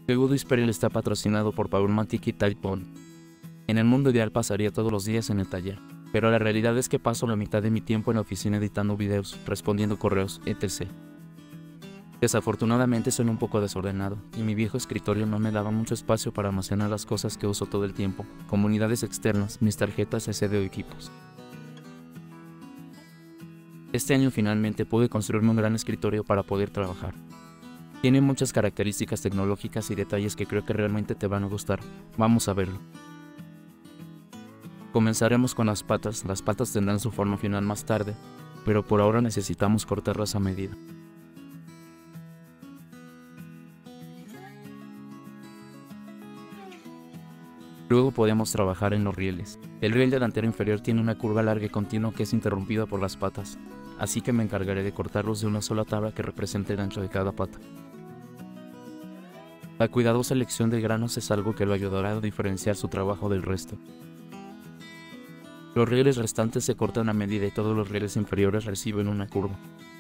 El Good Imperial está patrocinado por Powermatic y Type-On. En el mundo ideal pasaría todos los días en el taller, pero la realidad es que paso la mitad de mi tiempo en la oficina editando videos, respondiendo correos, etc. Desafortunadamente soy un poco desordenado, y mi viejo escritorio no me daba mucho espacio para almacenar las cosas que uso todo el tiempo, como unidades externas, mis tarjetas SD o equipos. Este año finalmente pude construirme un gran escritorio para poder trabajar. Tiene muchas características tecnológicas y detalles que creo que realmente te van a gustar. Vamos a verlo. Comenzaremos con las patas tendrán su forma final más tarde, pero por ahora necesitamos cortarlas a medida. Luego podemos trabajar en los rieles. El riel delantero inferior tiene una curva larga y continua que es interrumpida por las patas, así que me encargaré de cortarlos de una sola tabla que represente el ancho de cada pata. La cuidadosa elección de granos es algo que lo ayudará a diferenciar su trabajo del resto. Los rieles restantes se cortan a medida y todos los rieles inferiores reciben una curva.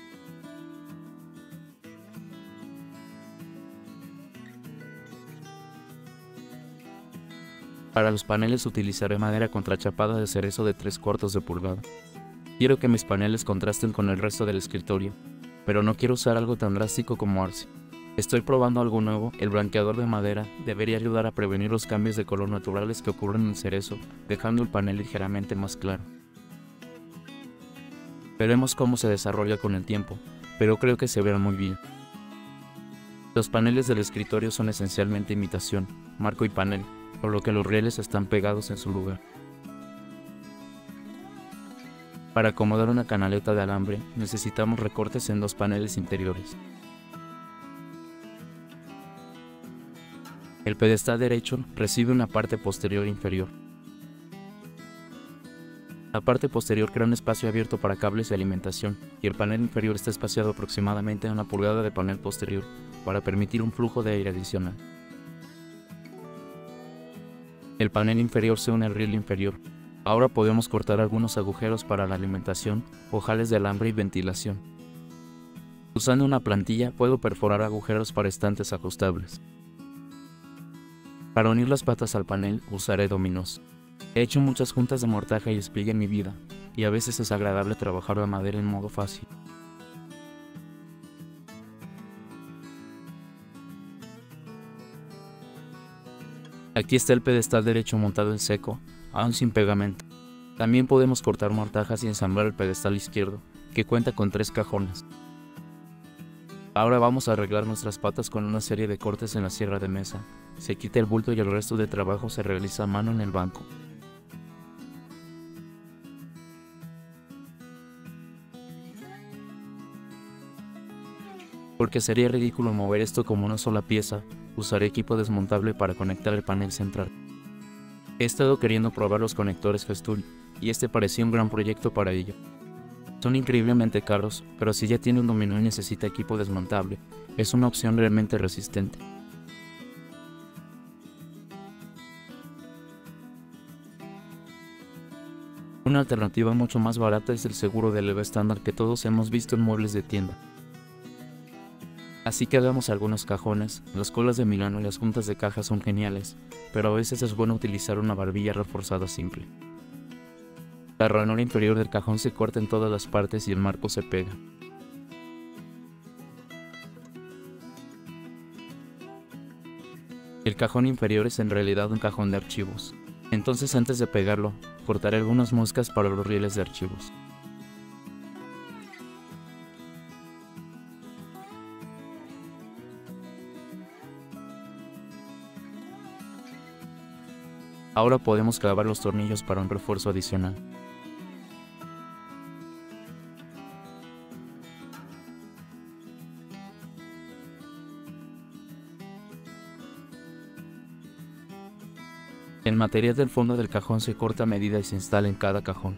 Para los paneles utilizaré madera contrachapada de cerezo de 3/4 de pulgada. Quiero que mis paneles contrasten con el resto del escritorio, pero no quiero usar algo tan drástico como Arce. Estoy probando algo nuevo. El blanqueador de madera debería ayudar a prevenir los cambios de color naturales que ocurren en el cerezo, dejando el panel ligeramente más claro. Veremos cómo se desarrolla con el tiempo, pero creo que se verá muy bien. Los paneles del escritorio son esencialmente imitación, marco y panel, por lo que los rieles están pegados en su lugar. Para acomodar una canaleta de alambre, necesitamos recortes en 2 paneles interiores. El pedestal derecho recibe una parte posterior e inferior. La parte posterior crea un espacio abierto para cables de alimentación, y el panel inferior está espaciado aproximadamente a 1 pulgada de panel posterior, para permitir un flujo de aire adicional. El panel inferior se une al riel inferior. Ahora podemos cortar algunos agujeros para la alimentación, ojales de alambre y ventilación. Usando una plantilla puedo perforar agujeros para estantes ajustables. Para unir las patas al panel usaré dominós. He hecho muchas juntas de mortaja y despliegue en mi vida, y a veces es agradable trabajar la madera en modo fácil. Aquí está el pedestal derecho montado en seco, aún sin pegamento. También podemos cortar mortajas y ensamblar el pedestal izquierdo, que cuenta con 3 cajones. Ahora vamos a arreglar nuestras patas con una serie de cortes en la sierra de mesa. Se quita el bulto y el resto de trabajo se realiza a mano en el banco. Porque sería ridículo mover esto como una sola pieza, usaré equipo desmontable para conectar el panel central. He estado queriendo probar los conectores Festool, y este parecía un gran proyecto para ello. Son increíblemente caros, pero si ya tiene un dominó y necesita equipo desmontable, es una opción realmente resistente. Una alternativa mucho más barata es el seguro de leva estándar que todos hemos visto en muebles de tienda. Así que hagamos algunos cajones. Las colas de Milano y las juntas de caja son geniales, pero a veces es bueno utilizar una barbilla reforzada simple. La ranura inferior del cajón se corta en todas las partes y el marco se pega. El cajón inferior es en realidad un cajón de archivos. Entonces antes de pegarlo, cortaré algunas moscas para los rieles de archivos. Ahora podemos clavar los tornillos para un refuerzo adicional. El material del fondo del cajón se corta a medida y se instala en cada cajón.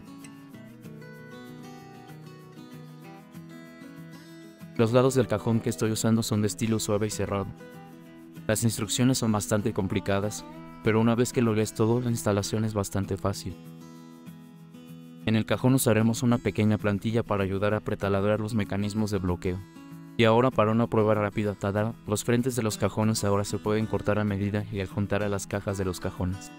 Los lados del cajón que estoy usando son de estilo suave y cerrado. Las instrucciones son bastante complicadas, pero una vez que lo lees todo, la instalación es bastante fácil. En el cajón usaremos una pequeña plantilla para ayudar a pretaladrar los mecanismos de bloqueo. Y ahora, para una prueba rápida, tada, los frentes de los cajones ahora se pueden cortar a medida y adjuntar a las cajas de los cajones.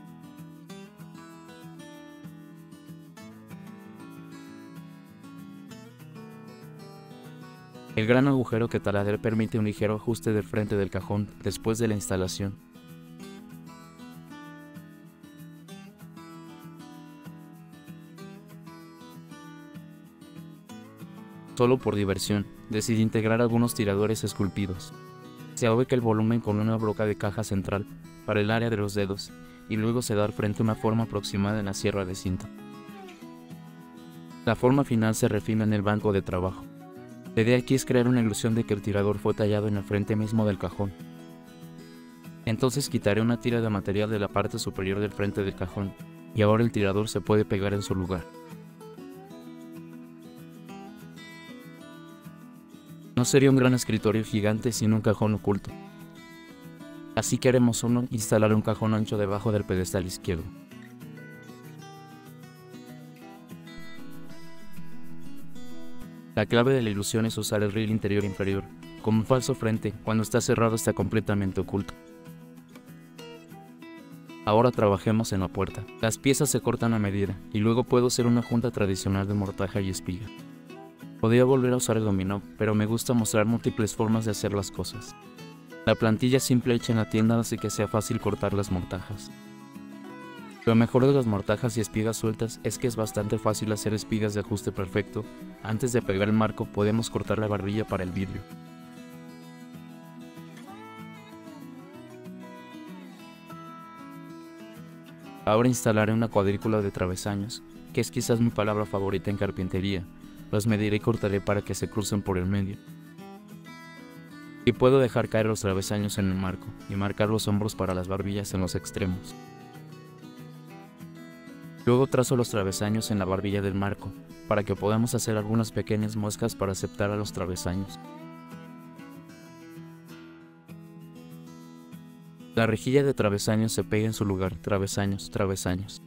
El gran agujero que taladré permite un ligero ajuste del frente del cajón después de la instalación. Solo por diversión, decidí integrar algunos tiradores esculpidos. Se ahueca el volumen con una broca de caja central para el área de los dedos y luego se da al frente una forma aproximada en la sierra de cinta. La forma final se refina en el banco de trabajo. La idea aquí es crear una ilusión de que el tirador fue tallado en el frente mismo del cajón. Entonces quitaré una tira de material de la parte superior del frente del cajón y ahora el tirador se puede pegar en su lugar. No sería un gran escritorio gigante sin un cajón oculto. Así que haremos uno e instalar un cajón ancho debajo del pedestal izquierdo. La clave de la ilusión es usar el riel interior inferior, como un falso frente. Cuando está cerrado está completamente oculto. Ahora trabajemos en la puerta. Las piezas se cortan a medida, y luego puedo hacer una junta tradicional de mortaja y espiga. Podría volver a usar el dominó, pero me gusta mostrar múltiples formas de hacer las cosas. La plantilla simple hecha en la tienda hace que sea fácil cortar las mortajas. Lo mejor de las mortajas y espigas sueltas es que es bastante fácil hacer espigas de ajuste perfecto. Antes de pegar el marco podemos cortar la barbilla para el vidrio. Ahora instalaré una cuadrícula de travesaños, que es quizás mi palabra favorita en carpintería. Los mediré y cortaré para que se crucen por el medio. Y puedo dejar caer los travesaños en el marco y marcar los hombros para las barbillas en los extremos. Luego trazo los travesaños en la barbilla del marco, para que podamos hacer algunas pequeñas muescas para aceptar a los travesaños. La rejilla de travesaños se pega en su lugar, travesaños, travesaños.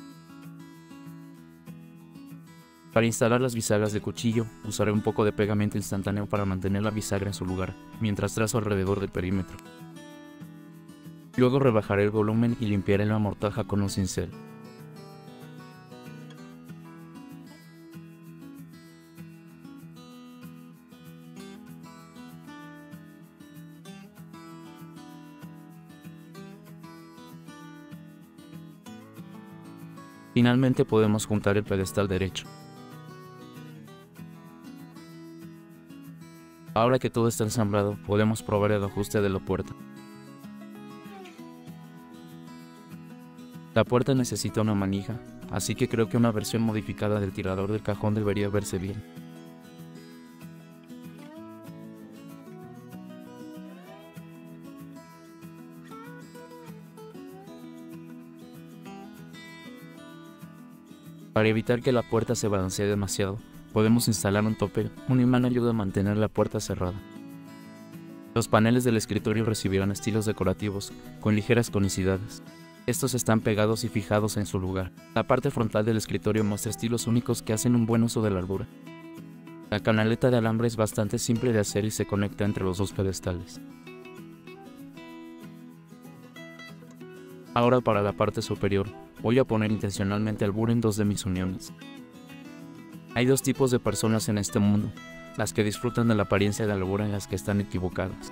Para instalar las bisagras de cuchillo, usaré un poco de pegamento instantáneo para mantener la bisagra en su lugar, mientras trazo alrededor del perímetro. Luego rebajaré el volumen y limpiaré la mortaja con un cincel. Finalmente podemos juntar el pedestal derecho. Ahora que todo está ensamblado, podemos probar el ajuste de la puerta. La puerta necesita una manija, así que creo que una versión modificada del tirador del cajón debería verse bien. Para evitar que la puerta se balancee demasiado, podemos instalar un topper. Un imán ayuda a mantener la puerta cerrada. Los paneles del escritorio recibirán estilos decorativos con ligeras conicidades. Estos están pegados y fijados en su lugar. La parte frontal del escritorio muestra estilos únicos que hacen un buen uso de la hardura. La canaleta de alambre es bastante simple de hacer y se conecta entre los dos pedestales. Ahora para la parte superior, voy a poner intencionalmente albura en dos de mis uniones. Hay dos tipos de personas en este mundo, las que disfrutan de la apariencia de albura y las que están equivocadas.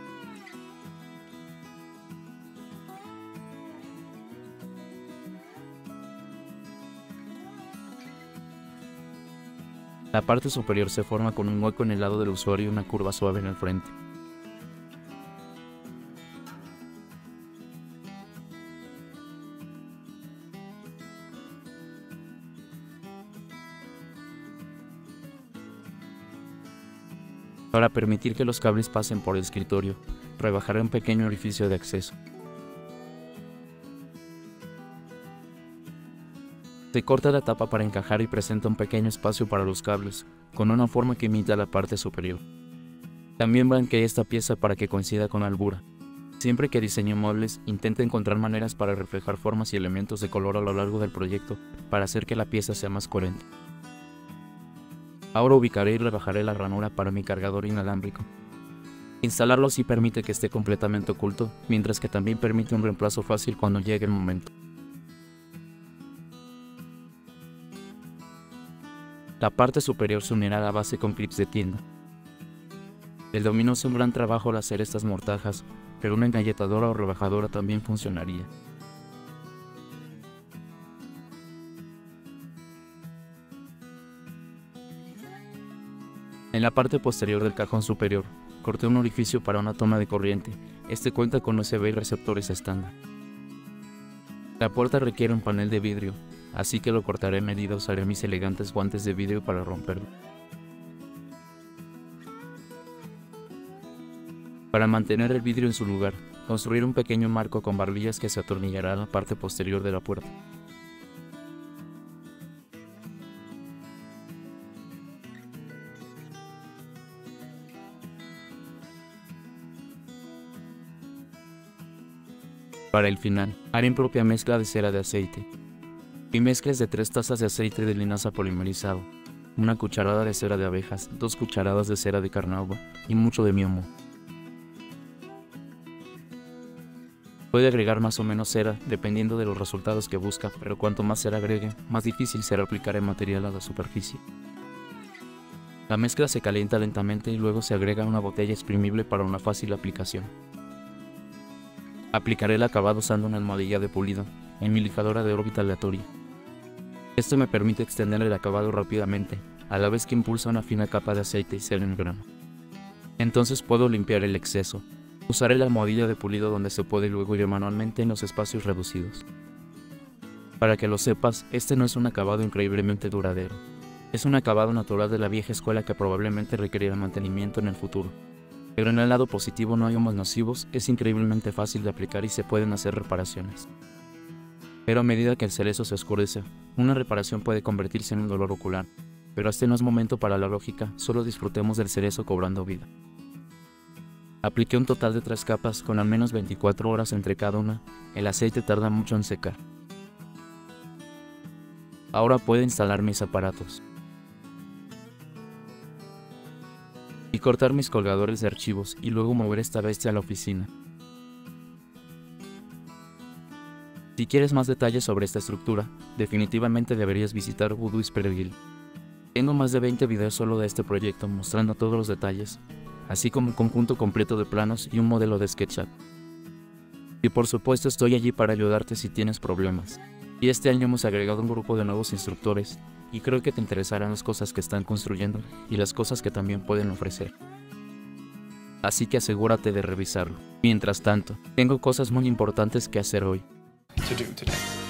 La parte superior se forma con un hueco en el lado del usuario y una curva suave en el frente. Para permitir que los cables pasen por el escritorio, rebajaré un pequeño orificio de acceso. Se corta la tapa para encajar y presenta un pequeño espacio para los cables, con una forma que imita la parte superior. También blanqueé esta pieza para que coincida con la albura. Siempre que diseño muebles, intento encontrar maneras para reflejar formas y elementos de color a lo largo del proyecto, para hacer que la pieza sea más coherente. Ahora ubicaré y rebajaré la ranura para mi cargador inalámbrico. Instalarlo así permite que esté completamente oculto, mientras que también permite un reemplazo fácil cuando llegue el momento. La parte superior se unirá a la base con clips de tienda. El dominó es un gran trabajo al hacer estas mortajas, pero una engalletadora o rebajadora también funcionaría. En la parte posterior del cajón superior, corté un orificio para una toma de corriente. Este cuenta con USB y receptores estándar. La puerta requiere un panel de vidrio, así que lo cortaré a medida. Usaré mis elegantes guantes de vidrio para romperlo. Para mantener el vidrio en su lugar, construir un pequeño marco con barbillas que se atornillará a la parte posterior de la puerta. Para el final, haré mi propia mezcla de cera de aceite. Mi mezcla es de 3 tazas de aceite de linaza polimerizado, 1 cucharada de cera de abejas, 2 cucharadas de cera de carnauba y mucho de miomo. Puede agregar más o menos cera dependiendo de los resultados que busca, pero cuanto más cera agregue, más difícil será aplicar el material a la superficie. La mezcla se calienta lentamente y luego se agrega una botella exprimible para una fácil aplicación. Aplicaré el acabado usando una almohadilla de pulido en mi lijadora de órbita aleatoria. Esto me permite extender el acabado rápidamente, a la vez que impulsa una fina capa de aceite y cera en grano. Entonces puedo limpiar el exceso. Usaré la almohadilla de pulido donde se puede y luego ir manualmente en los espacios reducidos. Para que lo sepas, este no es un acabado increíblemente duradero. Es un acabado natural de la vieja escuela que probablemente requerirá mantenimiento en el futuro. Pero en el lado positivo no hay humos nocivos, es increíblemente fácil de aplicar y se pueden hacer reparaciones. Pero a medida que el cerezo se oscurece, una reparación puede convertirse en un dolor ocular. Pero este no es momento para la lógica, solo disfrutemos del cerezo cobrando vida. Apliqué un total de 3 capas con al menos 24 horas entre cada una. El aceite tarda mucho en secar. Ahora puedo instalar mis aparatos y cortar mis colgadores de archivos y luego mover esta bestia a la oficina. Si quieres más detalles sobre esta estructura, definitivamente deberías visitar Voodoo Whisperville. Tengo más de 20 videos solo de este proyecto mostrando todos los detalles, así como un conjunto completo de planos y un modelo de SketchUp. Y por supuesto estoy allí para ayudarte si tienes problemas. Y este año hemos agregado un grupo de nuevos instructores, y creo que te interesarán las cosas que están construyendo y las cosas que también pueden ofrecer. Así que asegúrate de revisarlo. Mientras tanto, tengo cosas muy importantes que hacer hoy. To do today.